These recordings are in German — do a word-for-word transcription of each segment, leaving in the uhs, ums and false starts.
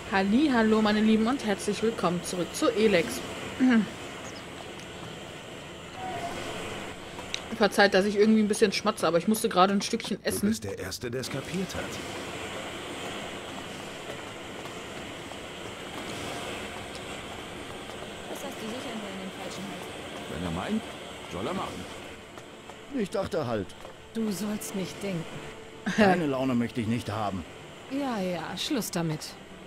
Hallihallo, meine Lieben, und herzlich willkommen zurück zu Elex. Verzeiht, dass ich irgendwie ein bisschen schmatze, aber ich musste gerade ein Stückchen essen. Du bist der Erste, der es kapiert hat. Was hast du sicher nur in den falschen Hals? Wenn er meint, soll er machen. Ich dachte halt, Du sollst nicht denken. deine Laune möchte ich nicht haben. Ja, ja, Schluss damit.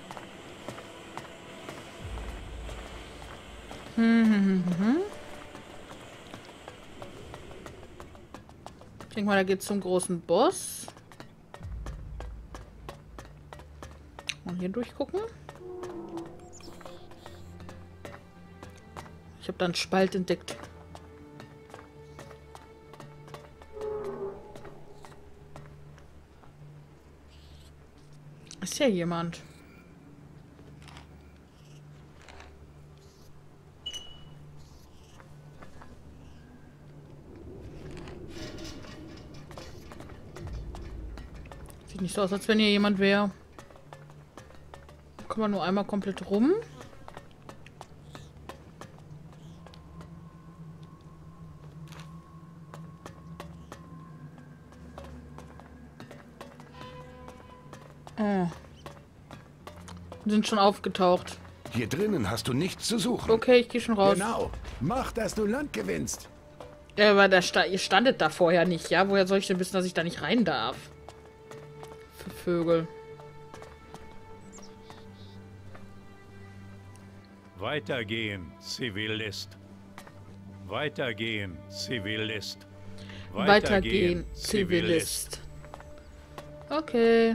Ich denke mal, da geht's zum großen Boss. Mal hier durchgucken. Ich habe da einen Spalt entdeckt. Ist ja jemand. Sieht nicht so aus, als wenn hier jemand wäre. Kommen wir nur einmal komplett rum. Oh. Sind schon aufgetaucht. Hier drinnen hast du nichts zu suchen. Okay, ich gehe schon raus. Genau. Mach, dass du Land gewinnst. Ja, aber da sta ihr standet da vorher nicht, ja? Woher soll ich denn wissen, dass ich da nicht rein darf? Für Vögel. Weitergehen, Zivilist. Weitergehen, Zivilist. Weitergehen, Zivilist. Okay.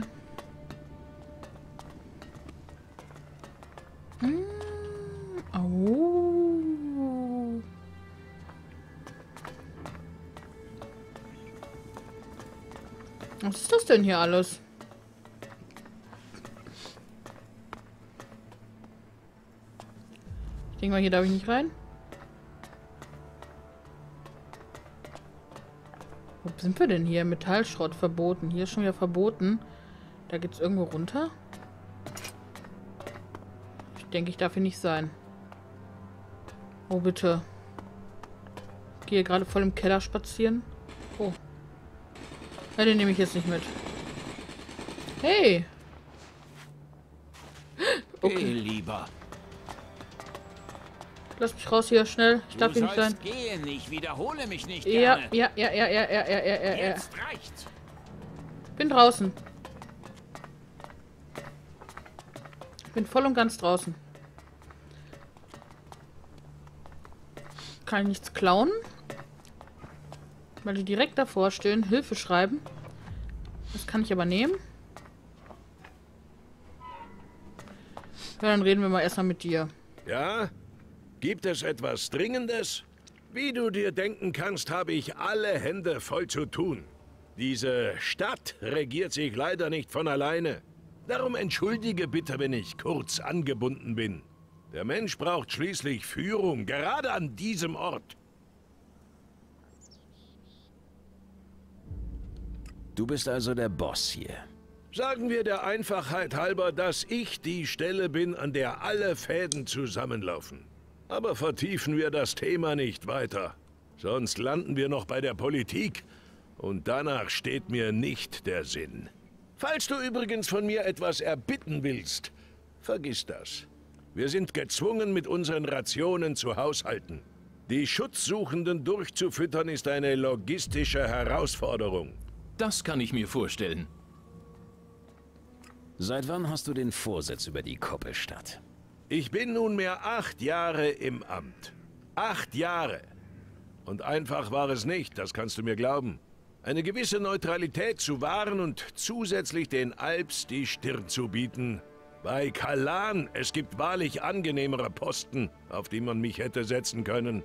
Hm. Oh. Was ist das denn hier alles? Ich denke mal, hier darf ich nicht rein. Wo sind wir denn hier? Metallschrott verboten. Hier ist schon wieder verboten. Da geht's irgendwo runter. Ich denke, ich darf hier nicht sein. Oh, bitte. Ich gehe gerade voll im Keller spazieren. Oh. Ja, den nehme ich jetzt nicht mit. Hey! Okay. Geh lieber. Lass mich raus hier, schnell. Ich darf Du hier nicht sein. sollst gehen, ich wiederhole mich nicht Ja, gerne. ja, ja, ja, ja, ja, ja, ja, ja, ja. Jetzt reicht's. Bin draußen. Bin voll und ganz draußen. Kann ich nichts klauen? Weil die direkt davor stehen. Hilfe schreiben. Das kann ich aber nehmen. Ja, dann reden wir mal erstmal mit dir. Ja? Gibt es etwas Dringendes? Wie du dir denken kannst, habe ich alle Hände voll zu tun. Diese Stadt regiert sich leider nicht von alleine. Darum entschuldige bitte, wenn ich kurz angebunden bin. Der Mensch braucht schließlich Führung, gerade an diesem Ort. Du bist also der Boss hier. Sagen wir der Einfachheit halber, dass ich die Stelle bin, an der alle Fäden zusammenlaufen. Aber vertiefen wir das Thema nicht weiter. Sonst landen wir noch bei der Politik. Und danach steht mir nicht der Sinn. Falls du übrigens von mir etwas erbitten willst, vergiss das. Wir sind gezwungen, mit unseren Rationen zu haushalten. Die Schutzsuchenden durchzufüttern ist eine logistische Herausforderung. Das kann ich mir vorstellen. Seit wann hast du den Vorsitz über die Koppelstadt? Ich bin nunmehr acht Jahre im Amt. Acht Jahre. Und einfach war es nicht, das kannst du mir glauben. Eine gewisse Neutralität zu wahren und zusätzlich den Alps die Stirn zu bieten. Bei Kalan, es gibt wahrlich angenehmere Posten, auf die man mich hätte setzen können.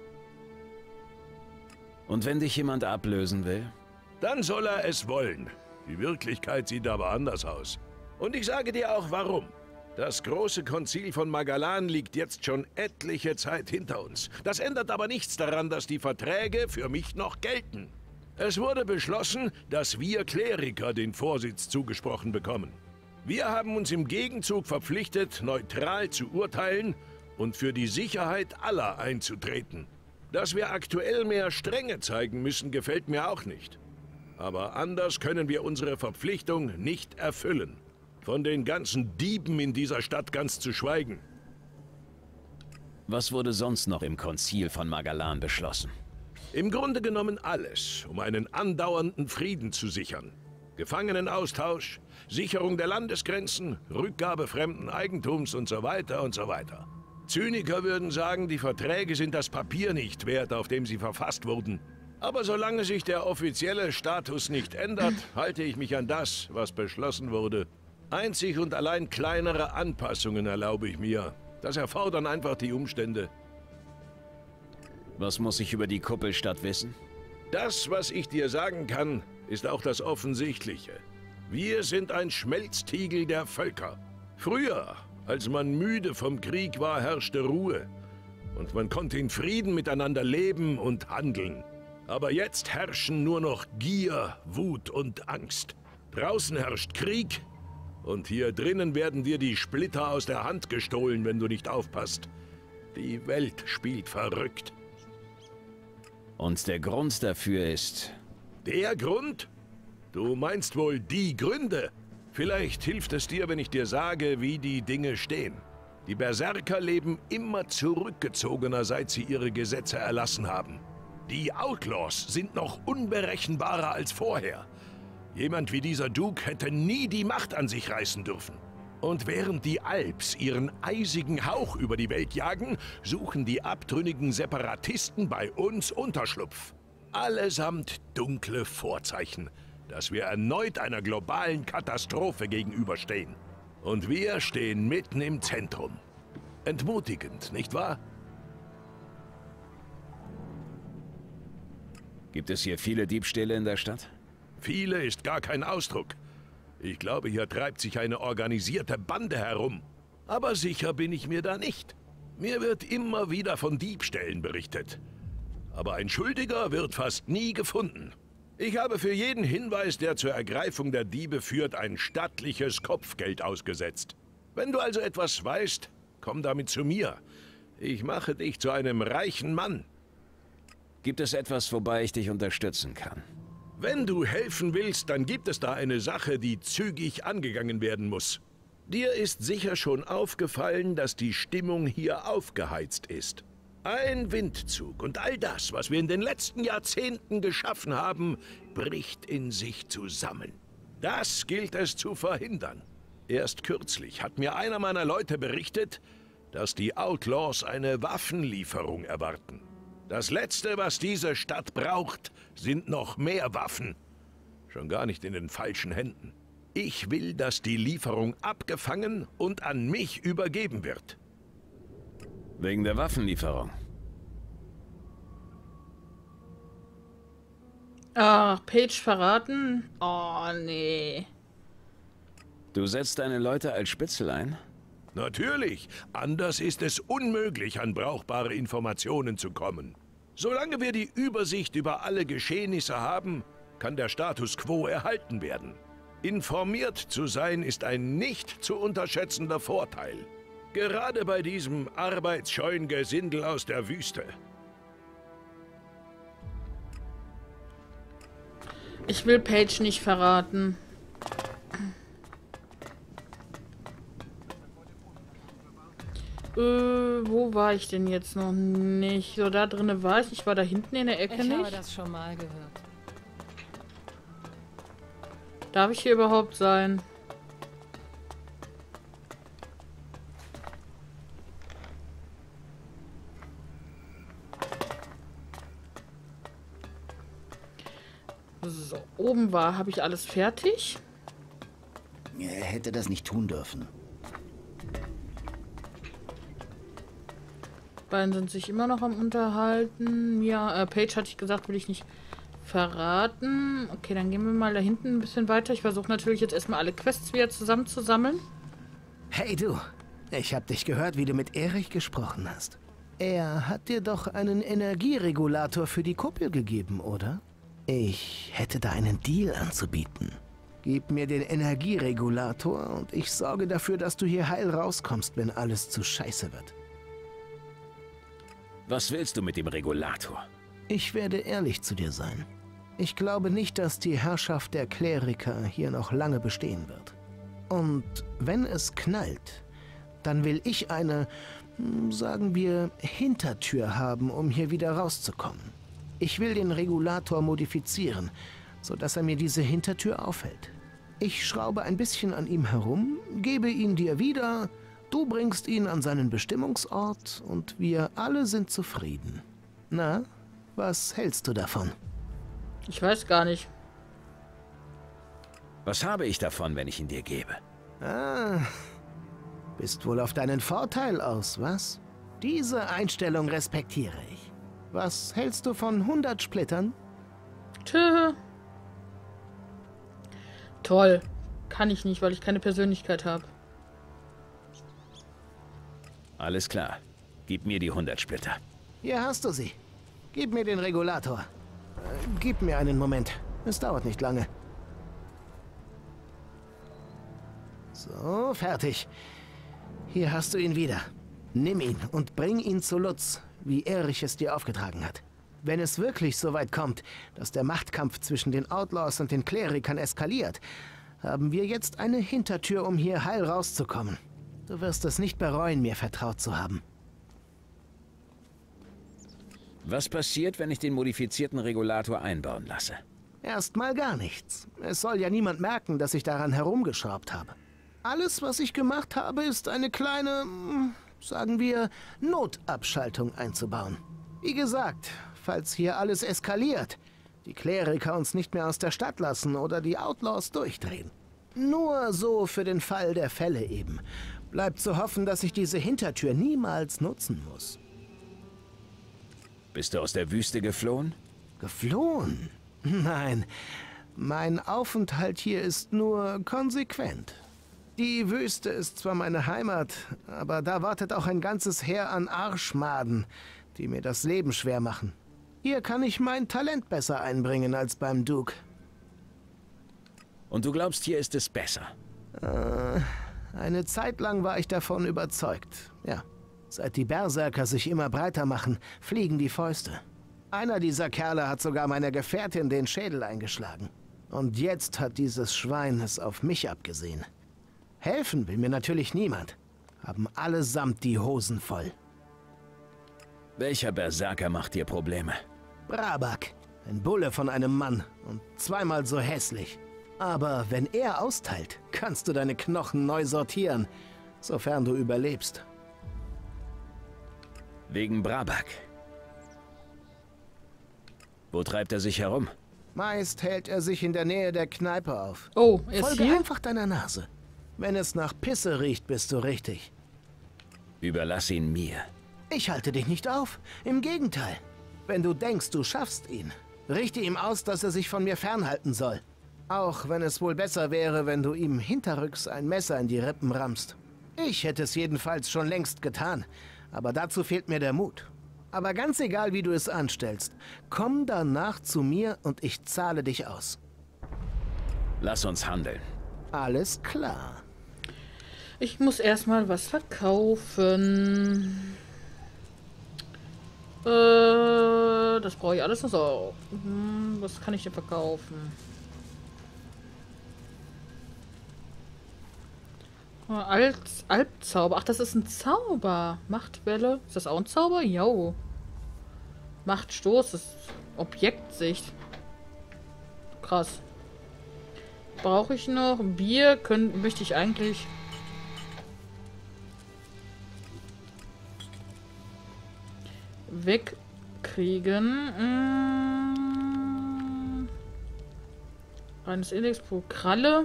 Und wenn dich jemand ablösen will? Dann soll er es wollen. Die Wirklichkeit sieht aber anders aus. Und ich sage dir auch warum. Das große Konzil von Magalan liegt jetzt schon etliche Zeit hinter uns. Das ändert aber nichts daran, dass die Verträge für mich noch gelten. Es wurde beschlossen, dass wir Kleriker den Vorsitz zugesprochen bekommen. Wir haben uns im Gegenzug verpflichtet, neutral zu urteilen und für die Sicherheit aller einzutreten. Dass wir aktuell mehr Strenge zeigen müssen, gefällt mir auch nicht. Aber anders können wir unsere Verpflichtung nicht erfüllen. Von den ganzen Dieben in dieser Stadt ganz zu schweigen. Was wurde sonst noch im Konzil von Magalan beschlossen? Im Grunde genommen alles, um einen andauernden Frieden zu sichern. Gefangenenaustausch, Sicherung der Landesgrenzen, Rückgabe fremden Eigentums und so weiter und so weiter. Zyniker würden sagen, die Verträge sind das Papier nicht wert, auf dem sie verfasst wurden. Aber solange sich der offizielle Status nicht ändert, halte ich mich an das, was beschlossen wurde. Einzig und allein kleinere Anpassungen erlaube ich mir. Das erfordern einfach die Umstände. Was muss ich über die Kuppelstadt wissen? Das, was ich dir sagen kann, ist auch das Offensichtliche. Wir sind ein Schmelztiegel der Völker. Früher, als man müde vom Krieg war, herrschte Ruhe. Und man konnte in Frieden miteinander leben und handeln. Aber jetzt herrschen nur noch Gier, Wut und Angst. Draußen herrscht Krieg und hier drinnen werden dir die Splitter aus der Hand gestohlen, wenn du nicht aufpasst. Die Welt spielt verrückt. Und der Grund dafür ist... Der Grund? Du meinst wohl die Gründe? Vielleicht hilft es dir, wenn ich dir sage, wie die Dinge stehen. Die Berserker leben immer zurückgezogener, seit sie ihre Gesetze erlassen haben. Die Outlaws sind noch unberechenbarer als vorher. Jemand wie dieser Duke hätte nie die Macht an sich reißen dürfen. Und während die Alps ihren eisigen Hauch über die Welt jagen, suchen die abtrünnigen Separatisten bei uns Unterschlupf. Allesamt dunkle Vorzeichen, dass wir erneut einer globalen Katastrophe gegenüberstehen. Und wir stehen mitten im Zentrum. Entmutigend, nicht wahr? Gibt es hier viele Diebstähle in der Stadt? Viele ist gar kein Ausdruck. Ich glaube, hier treibt sich eine organisierte Bande herum. Aber sicher bin ich mir da nicht. Mir wird immer wieder von Diebstählen berichtet. Aber ein Schuldiger wird fast nie gefunden. Ich habe für jeden Hinweis, der zur Ergreifung der Diebe führt, ein stattliches Kopfgeld ausgesetzt. Wenn du also etwas weißt, komm damit zu mir. Ich mache dich zu einem reichen Mann. Gibt es etwas, wobei ich dich unterstützen kann? Wenn du helfen willst, dann gibt es da eine Sache, die zügig angegangen werden muss. Dir ist sicher schon aufgefallen, dass die Stimmung hier aufgeheizt ist. Ein Windzug und all das, was wir in den letzten Jahrzehnten geschaffen haben, bricht in sich zusammen. Das gilt es zu verhindern. Erst kürzlich hat mir einer meiner Leute berichtet, dass die Outlaws eine Waffenlieferung erwarten. Das Letzte, was diese Stadt braucht, sind noch mehr Waffen. Schon gar nicht in den falschen Händen. Ich will, dass die Lieferung abgefangen und an mich übergeben wird. Wegen der Waffenlieferung? Ach, Paige verraten? Oh, nee. Du setzt deine Leute als Spitzel ein? Natürlich. Anders ist es unmöglich, an brauchbare Informationen zu kommen. Solange wir die Übersicht über alle Geschehnisse haben, kann der Status quo erhalten werden. Informiert zu sein ist ein nicht zu unterschätzender Vorteil. Gerade bei diesem arbeitsscheuen Gesindel aus der Wüste. Ich will Paige nicht verraten. Äh, wo war ich denn jetzt noch nicht? So, da drinnen war ich. Ich war da hinten in der Ecke ich nicht. Ich habe das schon mal gehört. Darf ich hier überhaupt sein? So, oben war, habe ich alles fertig? Er hätte das nicht tun dürfen. Beiden sind sich immer noch am Unterhalten. Ja, äh, Paige hatte ich gesagt, will ich nicht verraten. Okay, dann gehen wir mal da hinten ein bisschen weiter. Ich versuche natürlich jetzt erstmal alle Quests wieder zusammenzusammeln. Hey du, ich habe dich gehört, wie du mit Erich gesprochen hast. Er hat dir doch einen Energieregulator für die Kuppel gegeben, oder? Ich hätte da einen Deal anzubieten. Gib mir den Energieregulator und ich sorge dafür, dass du hier heil rauskommst, wenn alles zu scheiße wird. Was willst du mit dem Regulator? Ich werde ehrlich zu dir sein. Ich glaube nicht, dass die Herrschaft der Kleriker hier noch lange bestehen wird. Und wenn es knallt, dann will ich eine, sagen wir, Hintertür haben, um hier wieder rauszukommen. Ich will den Regulator modifizieren, sodass er mir diese Hintertür aufhält. Ich schraube ein bisschen an ihm herum, gebe ihn dir wieder, du bringst ihn an seinen Bestimmungsort und wir alle sind zufrieden. Na, was hältst du davon? Ich weiß gar nicht. Was habe ich davon, wenn ich ihn dir gebe? Ah, bist wohl auf deinen Vorteil aus, was? Diese Einstellung respektiere ich. Was hältst du von hundert Splittern? Tö. Toll. Kann ich nicht, weil ich keine Persönlichkeit habe. Alles klar. Gib mir die hundert Splitter. Hier hast du sie. Gib mir den Regulator. Äh, gib mir einen Moment. Es dauert nicht lange. So, fertig. Hier hast du ihn wieder. Nimm ihn und bring ihn zu Lutz, wie Erich es dir aufgetragen hat. Wenn es wirklich so weit kommt, dass der Machtkampf zwischen den Outlaws und den Klerikern eskaliert, haben wir jetzt eine Hintertür, um hier heil rauszukommen. Du wirst es nicht bereuen, mir vertraut zu haben. Was passiert, wenn ich den modifizierten Regulator einbauen lasse? Erstmal gar nichts. Es soll ja niemand merken, dass ich daran herumgeschraubt habe. Alles, was ich gemacht habe, ist eine kleine, sagen wir, Notabschaltung einzubauen. Wie gesagt, falls hier alles eskaliert, die Kleriker uns nicht mehr aus der Stadt lassen oder die Outlaws durchdrehen. Nur so für den Fall der Fälle eben. Bleibt zu hoffen, dass ich diese Hintertür niemals nutzen muss. Bist du aus der Wüste geflohen? Geflohen? Nein, mein Aufenthalt hier ist nur konsequent. Die Wüste ist zwar meine Heimat, aber da wartet auch ein ganzes Heer an Arschmaden, die mir das Leben schwer machen. Hier kann ich mein Talent besser einbringen als beim Duke. Und du glaubst, hier ist es besser? Äh, eine Zeit lang war ich davon überzeugt. Ja, seit die Berserker sich immer breiter machen, fliegen die Fäuste. Einer dieser Kerle hat sogar meiner Gefährtin den Schädel eingeschlagen. Und jetzt hat dieses Schwein es auf mich abgesehen. Helfen will mir natürlich niemand. Haben allesamt die Hosen voll. Welcher Berserker macht dir Probleme? Brabak. Ein Bulle von einem Mann und zweimal so hässlich. Aber wenn er austeilt, kannst du deine Knochen neu sortieren, sofern du überlebst. Wegen Brabak. Wo treibt er sich herum? Meist hält er sich in der Nähe der Kneipe auf. Oh, er ist Folge hier? einfach deiner Nase. Wenn es nach Pisse riecht, bist du richtig. Überlass ihn mir. Ich halte dich nicht auf. Im Gegenteil. Wenn du denkst, du schaffst ihn, richte ihm aus, dass er sich von mir fernhalten soll. Auch wenn es wohl besser wäre, wenn du ihm hinterrücks ein Messer in die Rippen rammst. Ich hätte es jedenfalls schon längst getan, aber dazu fehlt mir der Mut. Aber ganz egal, wie du es anstellst, komm danach zu mir und ich zahle dich aus. Lass uns handeln. Alles klar. Ich muss erstmal was verkaufen. Äh, das brauche ich alles noch so. Hm, was kann ich denn verkaufen? Alp Alpzauber. Ach, das ist ein Zauber. Machtwelle. Ist das auch ein Zauber? Jo. Machtstoß. Das ist Objektsicht. Krass. Brauche ich noch Bier? Können, möchte ich eigentlich... wegkriegen. Hm. Reines Index pro Kralle.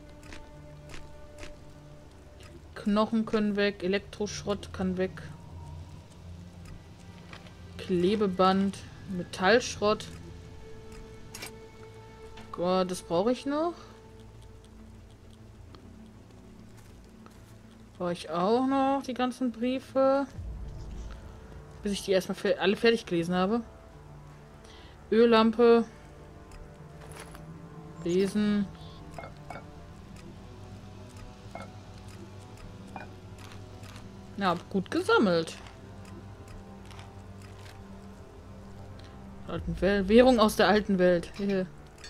Knochen können weg. Elektroschrott kann weg. Klebeband. Metallschrott. Gott, das brauche ich noch. Brauche ich auch noch die ganzen Briefe. Bis ich die erstmal fe- alle fertig gelesen habe. Öllampe. Lesen. Ja, gut gesammelt. Alten Welt. Währung aus der alten Welt. Hier.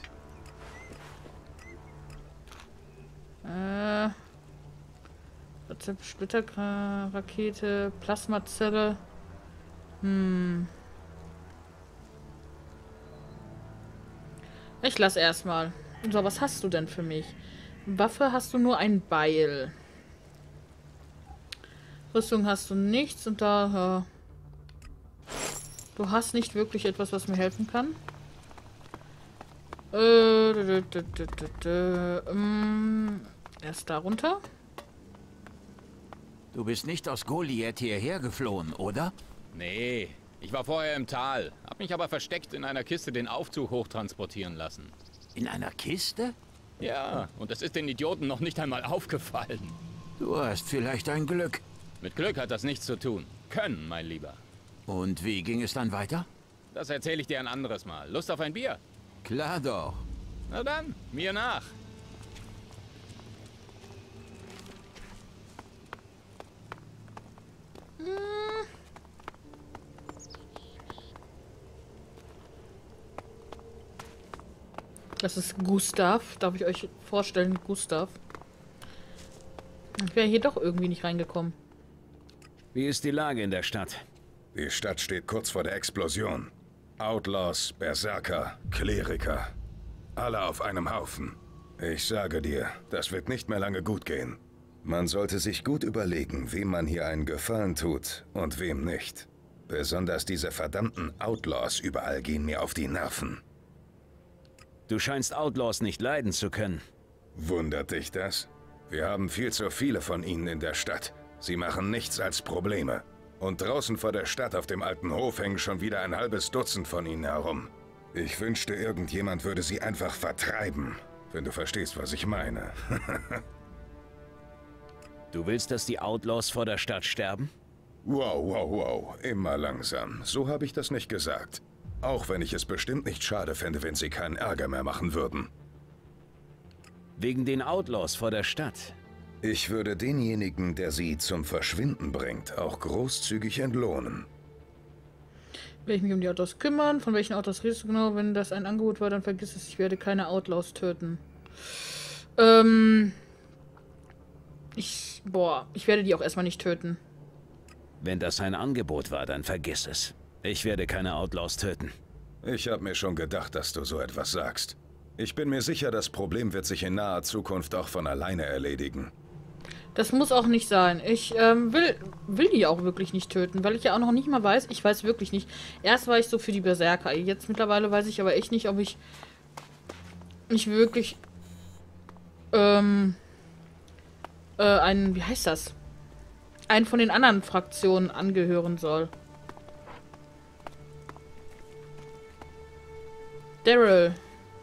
Äh. Splitterrakete, Plasmazelle. Hm. Ich lass erstmal. So, was hast du denn für mich? Waffe hast du nur ein Beil. Rüstung hast du nichts und da... Äh, du hast nicht wirklich etwas, was mir helfen kann. Äh, dü, dü, dü, dü, dü, ähm, erst da runter. Du bist nicht aus Goliath hierher geflohen, oder? Nee, ich war vorher im Tal, hab mich aber versteckt in einer Kiste den Aufzug hochtransportieren lassen. In einer Kiste? Ja, und das ist den Idioten noch nicht einmal aufgefallen. Du hast vielleicht ein Glück. Mit Glück hat das nichts zu tun. Können, mein Lieber. Und wie ging es dann weiter? Das erzähle ich dir ein anderes Mal. Lust auf ein Bier? Klar doch. Na dann, mir nach. Das ist Gustav. Darf ich euch vorstellen, Gustav? Ich wäre hier doch irgendwie nicht reingekommen. Wie ist die Lage in der Stadt? Die Stadt steht kurz vor der Explosion. Outlaws, Berserker, Kleriker. Alle auf einem Haufen. Ich sage dir, das wird nicht mehr lange gut gehen. Man sollte sich gut überlegen, wem man hier einen Gefallen tut und wem nicht. Besonders diese verdammten Outlaws überall gehen mir auf die Nerven. Du scheinst Outlaws nicht leiden zu können. Wundert dich das? Wir haben viel zu viele von ihnen in der Stadt. Sie machen nichts als Probleme. Und draußen vor der Stadt auf dem alten Hof hängen schon wieder ein halbes Dutzend von ihnen herum. Ich wünschte, irgendjemand würde sie einfach vertreiben. Wenn du verstehst, was ich meine. Du willst, dass die Outlaws vor der Stadt sterben? Wow, wow, wow. Immer langsam. So habe ich das nicht gesagt. Auch wenn ich es bestimmt nicht schade fände, wenn sie keinen Ärger mehr machen würden. Wegen den Outlaws vor der Stadt? Ich würde denjenigen, der sie zum Verschwinden bringt, auch großzügig entlohnen. Will ich mich um die Autos kümmern? Von welchen Autos redest du genau? Wenn das ein Angebot war, dann vergiss es, ich werde keine Outlaws töten. Ähm... Ich... Boah, ich werde die auch erstmal nicht töten. Wenn das ein Angebot war, dann vergiss es. Ich werde keine Outlaws töten. Ich habe mir schon gedacht, dass du so etwas sagst. Ich bin mir sicher, das Problem wird sich in naher Zukunft auch von alleine erledigen. Das muss auch nicht sein. Ich ähm, will, will die auch wirklich nicht töten, weil ich ja auch noch nicht mal weiß, ich weiß wirklich nicht. Erst war ich so für die Berserker. Jetzt mittlerweile weiß ich aber echt nicht, ob ich nicht wirklich ähm, äh, einen, wie heißt das? Einen von den anderen Fraktionen angehören soll. Daryl.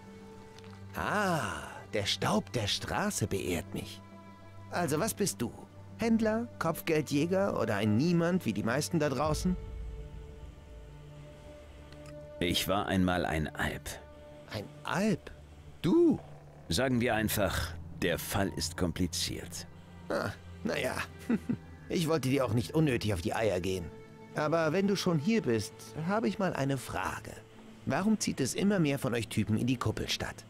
Ah, der Staub der Straße beehrt mich. Also, was bist du? Händler, Kopfgeldjäger oder ein Niemand wie die meisten da draußen? Ich war einmal ein Alp. Ein Alp? Du? Sagen wir einfach, der Fall ist kompliziert. Ah, naja. Ich wollte dir auch nicht unnötig auf die Eier gehen. Aber wenn du schon hier bist, habe ich mal eine Frage. Warum zieht es immer mehr von euch Typen in die Kuppelstadt?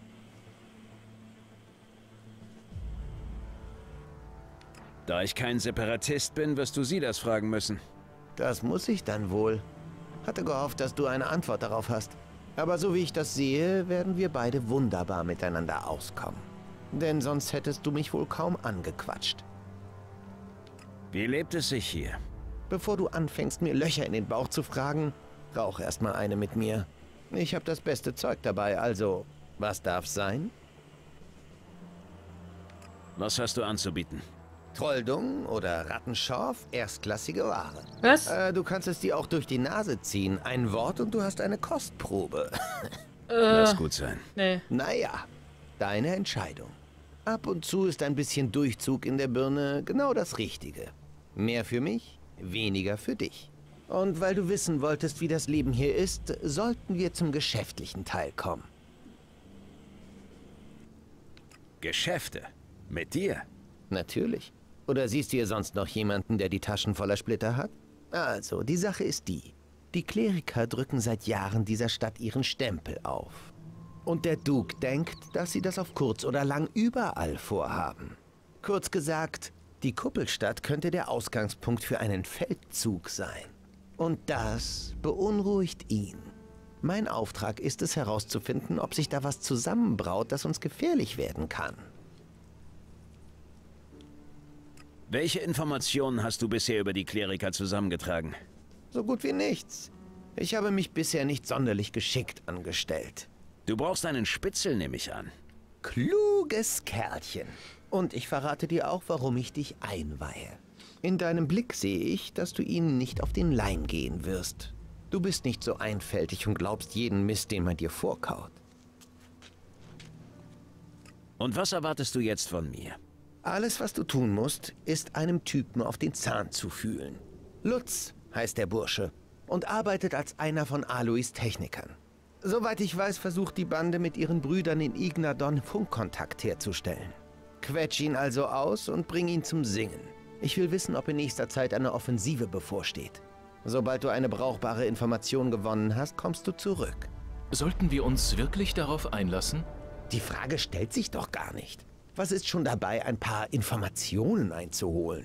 Da ich kein Separatist bin, wirst du sie das fragen müssen. Das muss ich dann wohl. Hatte gehofft, dass du eine Antwort darauf hast. Aber so wie ich das sehe, werden wir beide wunderbar miteinander auskommen. Denn sonst hättest du mich wohl kaum angequatscht. Wie lebt es sich hier? Bevor du anfängst, mir Löcher in den Bauch zu fragen, rauch erstmal eine mit mir. Ich habe das beste Zeug dabei, also was darf's sein? Was hast du anzubieten? Trolldung oder Rattenschorf, erstklassige Ware. Was? Äh, du kannst es dir auch durch die Nase ziehen. Ein Wort und du hast eine Kostprobe. Äh, Lass gut sein. Nee. Naja, deine Entscheidung. Ab und zu ist ein bisschen Durchzug in der Birne genau das Richtige. Mehr für mich, weniger für dich. Und weil du wissen wolltest, wie das Leben hier ist, sollten wir zum geschäftlichen Teil kommen. Geschäfte? Mit dir? Natürlich. Oder siehst du hier sonst noch jemanden, der die Taschen voller Splitter hat? Also, die Sache ist die. Die Kleriker drücken seit Jahren dieser Stadt ihren Stempel auf. Und der Duke denkt, dass sie das auf kurz oder lang überall vorhaben. Kurz gesagt, die Kuppelstadt könnte der Ausgangspunkt für einen Feldzug sein. Und das beunruhigt ihn. Mein Auftrag ist es herauszufinden, ob sich da was zusammenbraut, das uns gefährlich werden kann. Welche Informationen hast du bisher über die Kleriker zusammengetragen? So gut wie nichts. Ich habe mich bisher nicht sonderlich geschickt angestellt. Du brauchst einen Spitzel, nehme ich an. Kluges Kerlchen. Und ich verrate dir auch, warum ich dich einweihe. In deinem Blick sehe ich, dass du ihnen nicht auf den Leim gehen wirst. Du bist nicht so einfältig und glaubst jeden Mist, den man dir vorkaut. Und was erwartest du jetzt von mir? Alles, was du tun musst, ist einem Typen auf den Zahn zu fühlen. Lutz heißt der Bursche und arbeitet als einer von Aloys Technikern. Soweit ich weiß, versucht die Bande mit ihren Brüdern in Ignadon Funkkontakt herzustellen. Quetsch ihn also aus und bring ihn zum Singen. Ich will wissen, ob in nächster Zeit eine Offensive bevorsteht. Sobald du eine brauchbare Information gewonnen hast, kommst du zurück. Sollten wir uns wirklich darauf einlassen? Die Frage stellt sich doch gar nicht. Was ist schon dabei, ein paar Informationen einzuholen?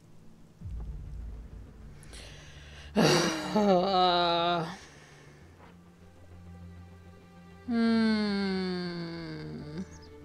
Hm.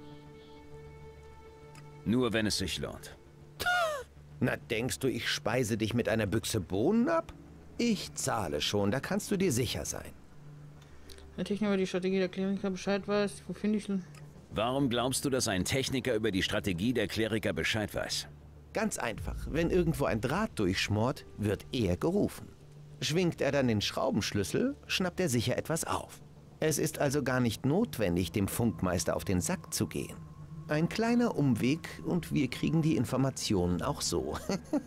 Nur wenn es sich lohnt. Na, denkst du, ich speise dich mit einer Büchse Bohnen ab? Ich zahle schon, da kannst du dir sicher sein. Der Techniker über die Strategie der Kleriker Bescheid weiß, wo finde ich denn? Warum glaubst du, dass ein Techniker über die Strategie der Kleriker Bescheid weiß? Ganz einfach. Wenn irgendwo ein Draht durchschmort, wird er gerufen. Schwingt er dann den Schraubenschlüssel, schnappt er sicher etwas auf. Es ist also gar nicht notwendig, dem Funkmeister auf den Sack zu gehen. Ein kleiner Umweg und wir kriegen die Informationen auch so.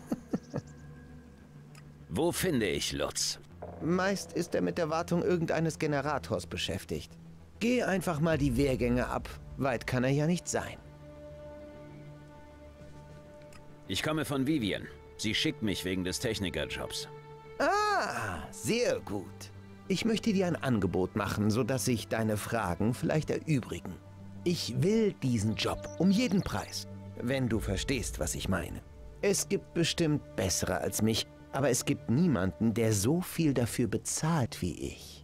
Wo finde ich Lutz? Meist ist er mit der Wartung irgendeines Generators beschäftigt. Geh einfach mal die Wehrgänge ab. Weit kann er ja nicht sein. Ich komme von Vivian. Sie schickt mich wegen des Technikerjobs. Ah, sehr gut. Ich möchte dir ein Angebot machen, sodass sich deine Fragen vielleicht erübrigen. Ich will diesen Job um jeden Preis, wenn du verstehst, was ich meine. Es gibt bestimmt bessere als mich, aber es gibt niemanden, der so viel dafür bezahlt wie ich.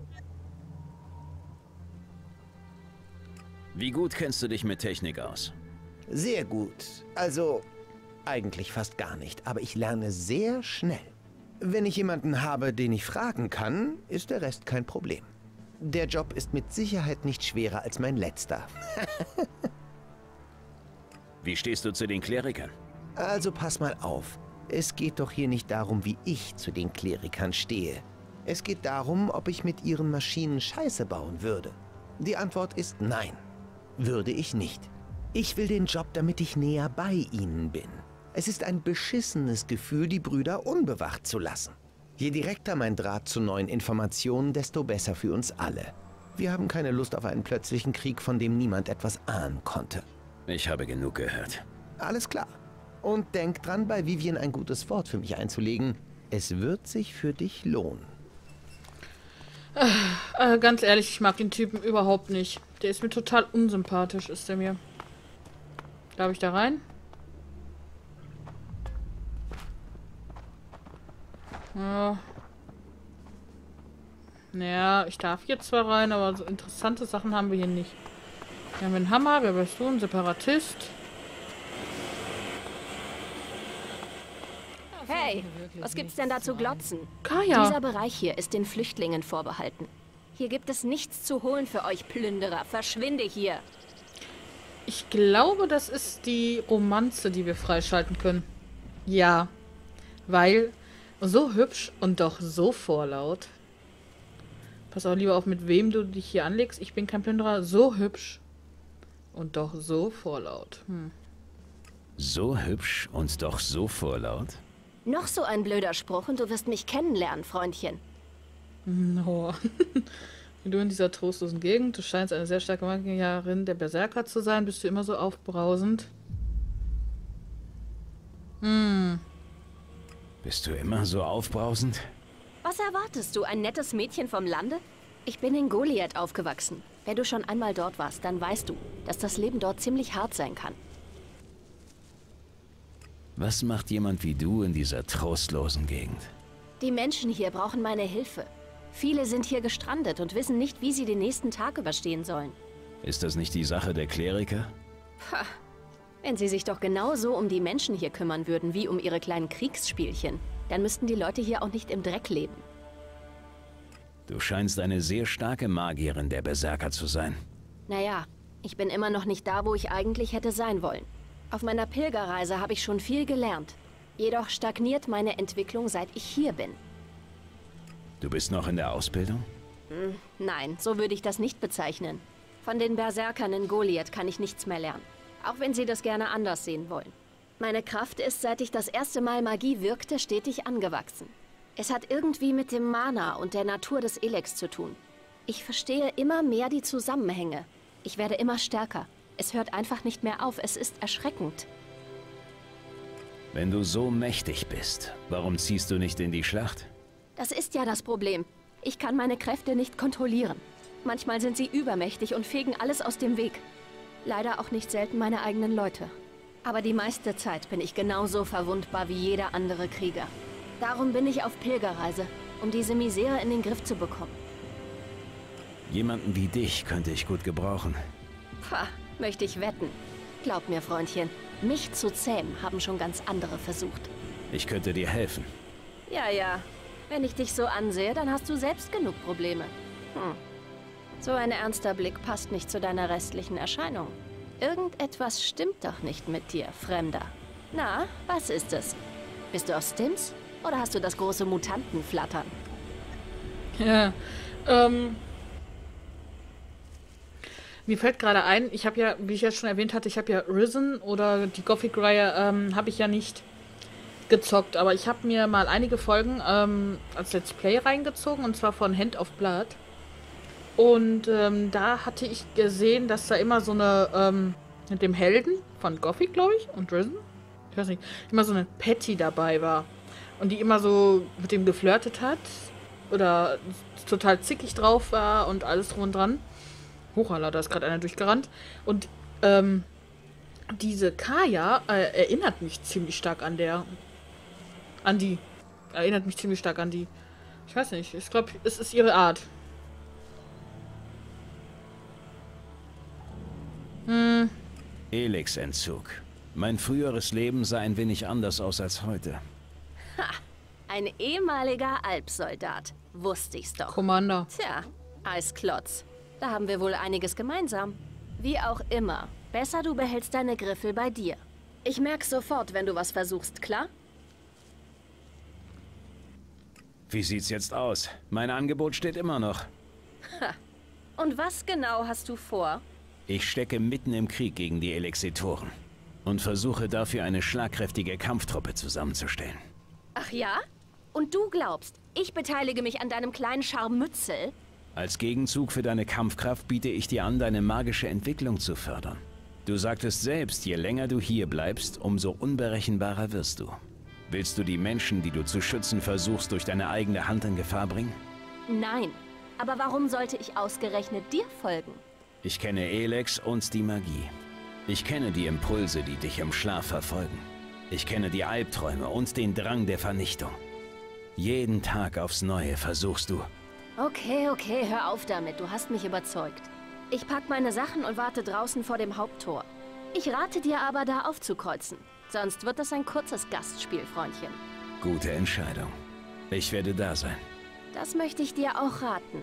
Wie gut kennst du dich mit Technik aus? Sehr gut. Also, eigentlich fast gar nicht, aber ich lerne sehr schnell. Wenn ich jemanden habe, den ich fragen kann, ist der Rest kein Problem. Der Job ist mit Sicherheit nicht schwerer als mein letzter. Wie stehst du zu den Klerikern? Also pass mal auf. Es geht doch hier nicht darum, wie ich zu den Klerikern stehe. Es geht darum, ob ich mit ihren Maschinen Scheiße bauen würde. Die Antwort ist nein. Würde ich nicht. Ich will den Job, damit ich näher bei ihnen bin. Es ist ein beschissenes Gefühl, die Brüder unbewacht zu lassen. Je direkter mein Draht zu neuen Informationen, desto besser für uns alle. Wir haben keine Lust auf einen plötzlichen Krieg, von dem niemand etwas ahnen konnte. Ich habe genug gehört. Alles klar. Und denk dran, bei Vivian ein gutes Wort für mich einzulegen. Es wird sich für dich lohnen. Äh, äh, ganz ehrlich, ich mag den Typen überhaupt nicht. Der ist mir total unsympathisch, ist er mir. Darf ich da rein? Ja. Naja, ich darf hier zwar rein, aber so interessante Sachen haben wir hier nicht. Wir haben einen Hammer, wer bist du? Ein Separatist. Hey, was gibt's denn da zu glotzen? Kaya. Dieser Bereich hier ist den Flüchtlingen vorbehalten. Hier gibt es nichts zu holen für euch Plünderer. Verschwinde hier. Ich glaube, das ist die Romanze, die wir freischalten können. Ja, weil so hübsch und doch so vorlaut. Pass auch lieber auf, mit wem du dich hier anlegst. Ich bin kein Plünderer. So hübsch und doch so vorlaut. Hm. So hübsch und doch so vorlaut? Noch so ein blöder Spruch und du wirst mich kennenlernen, Freundchen. No. Wie du in dieser trostlosen Gegend, du scheinst eine sehr starke Magierin der Berserker zu sein, bist du immer so aufbrausend. Hm. Bist du immer so aufbrausend? Was erwartest du, ein nettes Mädchen vom Lande? Ich bin in Goliath aufgewachsen. Wenn du schon einmal dort warst, dann weißt du, dass das Leben dort ziemlich hart sein kann. Was macht jemand wie du in dieser trostlosen Gegend? Die Menschen hier brauchen meine Hilfe. Viele sind hier gestrandet und wissen nicht, wie sie den nächsten Tag überstehen sollen. Ist das nicht die Sache der Kleriker? Pah. Wenn sie sich doch genauso um die Menschen hier kümmern würden, wie um ihre kleinen Kriegsspielchen, dann müssten die Leute hier auch nicht im Dreck leben. Du scheinst eine sehr starke Magierin der Berserker zu sein. Naja, ich bin immer noch nicht da, wo ich eigentlich hätte sein wollen. Auf meiner Pilgerreise habe ich schon viel gelernt. Jedoch stagniert meine Entwicklung, seit ich hier bin. Du bist noch in der Ausbildung? Hm, nein, so würde ich das nicht bezeichnen. Von den Berserkern in Goliath kann ich nichts mehr lernen. Auch wenn sie das gerne anders sehen wollen. Meine Kraft ist, seit ich das erste Mal Magie wirkte, stetig angewachsen. Es hat irgendwie mit dem Mana und der Natur des Elex zu tun. Ich verstehe immer mehr die Zusammenhänge. Ich werde immer stärker. Es hört einfach nicht mehr auf. Es ist erschreckend. Wenn du so mächtig bist, warum ziehst du nicht in die Schlacht? Das ist ja das Problem. Ich kann meine Kräfte nicht kontrollieren. Manchmal sind sie übermächtig und fegen alles aus dem Weg. Leider auch nicht selten meine eigenen Leute. Aber die meiste Zeit bin ich genauso verwundbar wie jeder andere Krieger. Darum bin ich auf Pilgerreise, um diese Misere in den Griff zu bekommen. Jemanden wie dich könnte ich gut gebrauchen. Pah, möchte ich wetten. Glaub mir, Freundchen, mich zu zähmen haben schon ganz andere versucht. Ich könnte dir helfen. Ja, ja. Wenn ich dich so ansehe, dann hast du selbst genug Probleme. Hm. So ein ernster Blick passt nicht zu deiner restlichen Erscheinung. Irgendetwas stimmt doch nicht mit dir, Fremder. Na, was ist es? Bist du aus Stims? Oder hast du das große Mutantenflattern? Ja, ähm... Mir fällt gerade ein, ich habe ja, wie ich ja schon erwähnt hatte, ich habe ja Risen oder die Gothic-Reihe, ähm, habe ich ja nicht gezockt. Aber ich habe mir mal einige Folgen ähm, als Let's Play reingezogen, und zwar von Hand of Blood. Und ähm, da hatte ich gesehen, dass da immer so eine, ähm, mit dem Helden von Gothic, glaube ich, und Risen, ich weiß nicht, immer so eine Patty dabei war. Und die immer so mit dem geflirtet hat oder total zickig drauf war und alles drum und dran. Hochalla, da ist gerade einer durchgerannt. Und ähm, diese Kaya äh, erinnert mich ziemlich stark an der, an die, erinnert mich ziemlich stark an die. Ich weiß nicht, ich glaube, es ist ihre Art. Hm. Elex-Entzug. Mein früheres Leben sah ein wenig anders aus als heute. Ha, ein ehemaliger Alpsoldat. Wusste ich's doch. Commander. Tja, Eisklotz. Da haben wir wohl einiges gemeinsam. Wie auch immer. Besser, du behältst deine Griffel bei dir. Ich merk's sofort, wenn du was versuchst, klar? Wie sieht's jetzt aus? Mein Angebot steht immer noch. Ha. Und was genau hast du vor? Ich stecke mitten im Krieg gegen die Elexitoren und versuche dafür eine schlagkräftige Kampftruppe zusammenzustellen. Ach ja? Und du glaubst, ich beteilige mich an deinem kleinen Scharmützel? Als Gegenzug für deine Kampfkraft biete ich dir an, deine magische Entwicklung zu fördern. Du sagtest selbst, je länger du hier bleibst, umso unberechenbarer wirst du. Willst du die Menschen, die du zu schützen versuchst, durch deine eigene Hand in Gefahr bringen? Nein. Aber warum sollte ich ausgerechnet dir folgen? Ich kenne Elex und die Magie. Ich kenne die Impulse, die dich im Schlaf verfolgen. Ich kenne die Albträume und den Drang der Vernichtung. Jeden Tag aufs Neue versuchst du... Okay, okay, hör auf damit. Du hast mich überzeugt. Ich pack meine Sachen und warte draußen vor dem Haupttor. Ich rate dir aber, da aufzukreuzen. Sonst wird das ein kurzes Gastspiel, Freundchen. Gute Entscheidung. Ich werde da sein. Das möchte ich dir auch raten.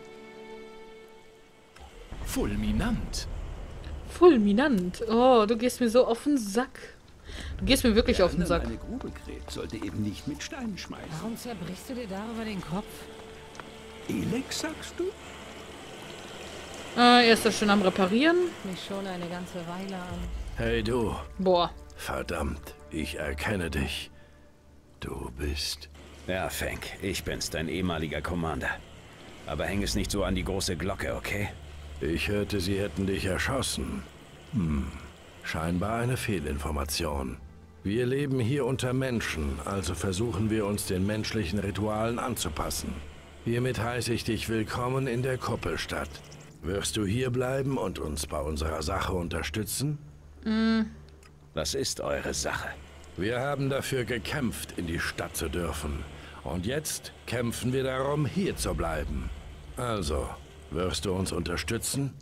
Fulminant. Fulminant. Oh, du gehst mir so auf den Sack. Du gehst mir wirklich Wer auf den Sack. eine Grube gräbt, sollte eben nicht mit Steinen schmeißen. Warum zerbrichst du dir darüber den Kopf? Elex, sagst du? Äh, er ist da schon am Reparieren. Mich schon eine ganze Weile an. Hey du. Boah. Verdammt, ich erkenne dich. Du bist... Ja, Fenk, ich bin's, dein ehemaliger Commander. Aber häng es nicht so an die große Glocke, okay? Ich hörte, sie hätten dich erschossen. Hm, scheinbar eine Fehlinformation. Wir leben hier unter Menschen, also versuchen wir uns den menschlichen Ritualen anzupassen. Hiermit heiße ich dich willkommen in der Kuppelstadt. Wirst du hier bleiben und uns bei unserer Sache unterstützen? Mm. Was ist eure Sache? Wir haben dafür gekämpft, in die Stadt zu dürfen. Und jetzt kämpfen wir darum, hier zu bleiben. Also, wirst du uns unterstützen?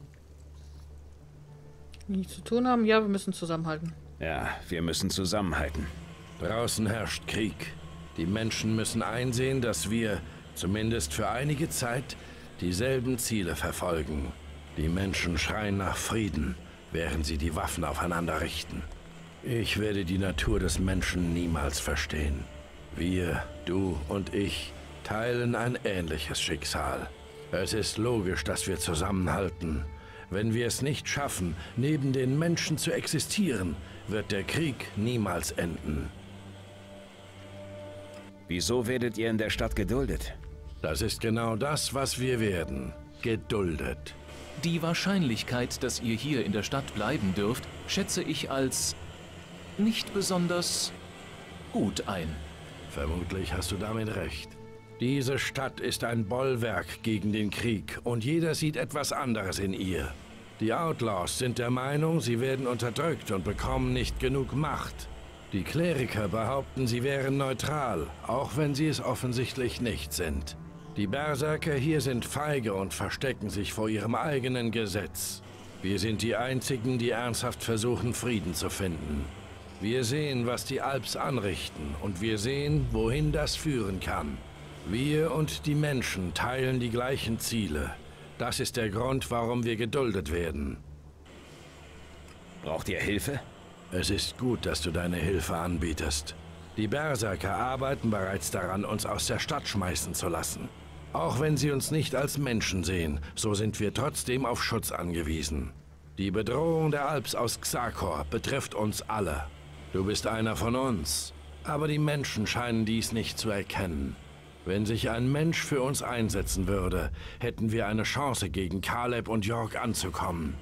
Nichts zu tun haben? Ja, wir müssen zusammenhalten. Ja, wir müssen zusammenhalten. Draußen herrscht Krieg. Die Menschen müssen einsehen, dass wir, zumindest für einige Zeit, dieselben Ziele verfolgen. Die Menschen schreien nach Frieden, während sie die Waffen aufeinander richten. Ich werde die Natur des Menschen niemals verstehen. Wir, du und ich, teilen ein ähnliches Schicksal. Es ist logisch, dass wir zusammenhalten. Wenn wir es nicht schaffen, neben den Menschen zu existieren, wird der Krieg niemals enden. Wieso werdet ihr in der Stadt geduldet? Das ist genau das, was wir werden. Geduldet. Die Wahrscheinlichkeit, dass ihr hier in der Stadt bleiben dürft, schätze ich als nicht besonders gut ein. Vermutlich hast du damit recht. Diese Stadt ist ein Bollwerk gegen den Krieg und jeder sieht etwas anderes in ihr. Die Outlaws sind der Meinung, sie werden unterdrückt und bekommen nicht genug Macht. Die Kleriker behaupten, sie wären neutral, auch wenn sie es offensichtlich nicht sind. Die Berserker hier sind feige und verstecken sich vor ihrem eigenen Gesetz. Wir sind die Einzigen, die ernsthaft versuchen, Frieden zu finden. Wir sehen, was die Alps anrichten und wir sehen, wohin das führen kann. Wir und die Menschen teilen die gleichen Ziele. Das ist der Grund, warum wir geduldet werden. Braucht ihr Hilfe? Es ist gut, dass du deine Hilfe anbietest. Die Berserker arbeiten bereits daran, uns aus der Stadt schmeißen zu lassen. Auch wenn sie uns nicht als Menschen sehen, so sind wir trotzdem auf Schutz angewiesen. Die Bedrohung der Alps aus Xakor betrifft uns alle. Du bist einer von uns, aber die Menschen scheinen dies nicht zu erkennen. Wenn sich ein Mensch für uns einsetzen würde, hätten wir eine Chance, gegen Caleb und York anzukommen.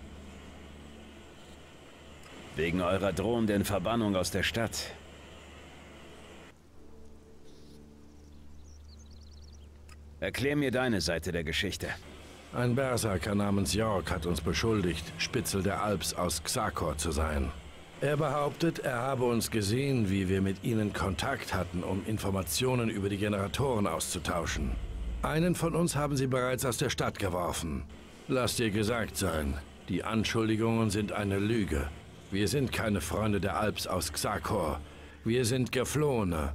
Wegen eurer drohenden Verbannung aus der Stadt. Erklär mir deine Seite der Geschichte. Ein Berserker namens York hat uns beschuldigt, Spitzel der Alps aus Xakor zu sein. Er behauptet, er habe uns gesehen, wie wir mit ihnen Kontakt hatten, um Informationen über die Generatoren auszutauschen. Einen von uns haben sie bereits aus der Stadt geworfen. Lass dir gesagt sein, die Anschuldigungen sind eine Lüge. Wir sind keine Freunde der Alps aus Xakor. Wir sind Geflohene.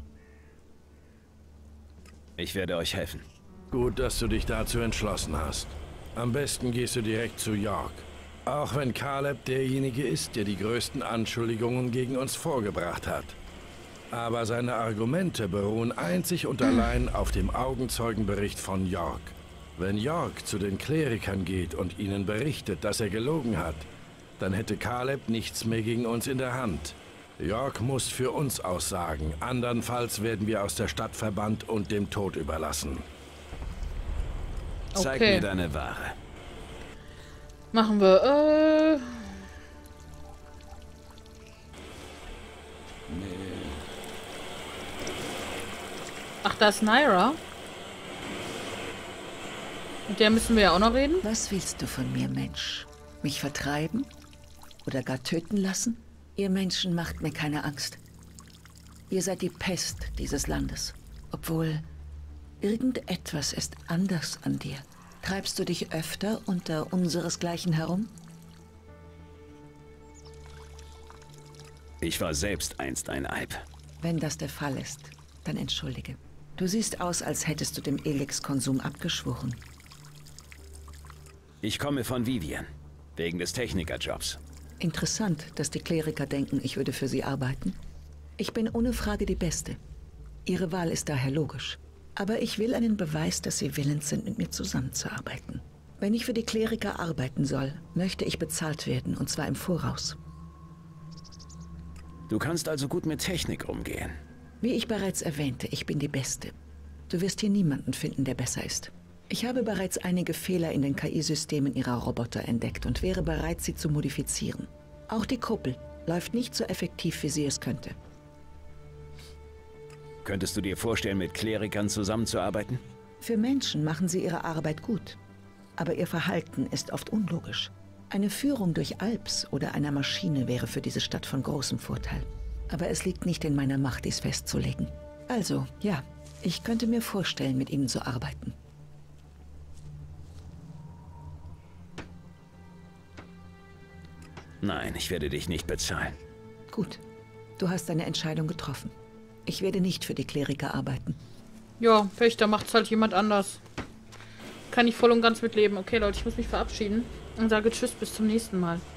Ich werde euch helfen. Gut, dass du dich dazu entschlossen hast. Am besten gehst du direkt zu York. Auch wenn Caleb derjenige ist, der die größten Anschuldigungen gegen uns vorgebracht hat. Aber seine Argumente beruhen einzig und allein auf dem Augenzeugenbericht von York. Wenn York zu den Klerikern geht und ihnen berichtet, dass er gelogen hat, dann hätte Caleb nichts mehr gegen uns in der Hand. York muss für uns aussagen, andernfalls werden wir aus der Stadt verbannt und dem Tod überlassen. Okay. Zeig mir deine Ware. Machen wir, äh... Ach, da ist Naira. Mit der müssen wir ja auch noch reden. Was willst du von mir, Mensch? Mich vertreiben? Oder gar töten lassen? Ihr Menschen macht mir keine Angst. Ihr seid die Pest dieses Landes. Obwohl, irgendetwas ist anders an dir. Treibst du dich öfter unter unseresgleichen herum? Ich war selbst einst ein Alp. Wenn das der Fall ist, dann entschuldige. Du siehst aus, als hättest du dem Elix-Konsum abgeschworen. Ich komme von Vivian, wegen des Technikerjobs. Interessant, dass die Kleriker denken, ich würde für sie arbeiten. Ich bin ohne Frage die Beste. Ihre Wahl ist daher logisch. Aber ich will einen Beweis, dass sie willens sind, mit mir zusammenzuarbeiten. Wenn ich für die Kleriker arbeiten soll, möchte ich bezahlt werden, und zwar im Voraus. Du kannst also gut mit Technik umgehen. Wie ich bereits erwähnte, ich bin die Beste. Du wirst hier niemanden finden, der besser ist. Ich habe bereits einige Fehler in den K I-Systemen ihrer Roboter entdeckt und wäre bereit, sie zu modifizieren. Auch die Kuppel läuft nicht so effektiv, wie sie es könnte. Könntest du dir vorstellen, mit Klerikern zusammenzuarbeiten? Für Menschen machen sie ihre Arbeit gut. Aber ihr Verhalten ist oft unlogisch. Eine Führung durch Alps oder einer Maschine wäre für diese Stadt von großem Vorteil. Aber es liegt nicht in meiner Macht, dies festzulegen. Also, ja, ich könnte mir vorstellen, mit ihnen zu arbeiten. Nein, ich werde dich nicht bezahlen. Gut, du hast deine Entscheidung getroffen. Ich werde nicht für die Kleriker arbeiten. Ja, vielleicht da macht's halt jemand anders. Kann ich voll und ganz mitleben. Okay, Leute, ich muss mich verabschieden und sage Tschüss, bis zum nächsten Mal.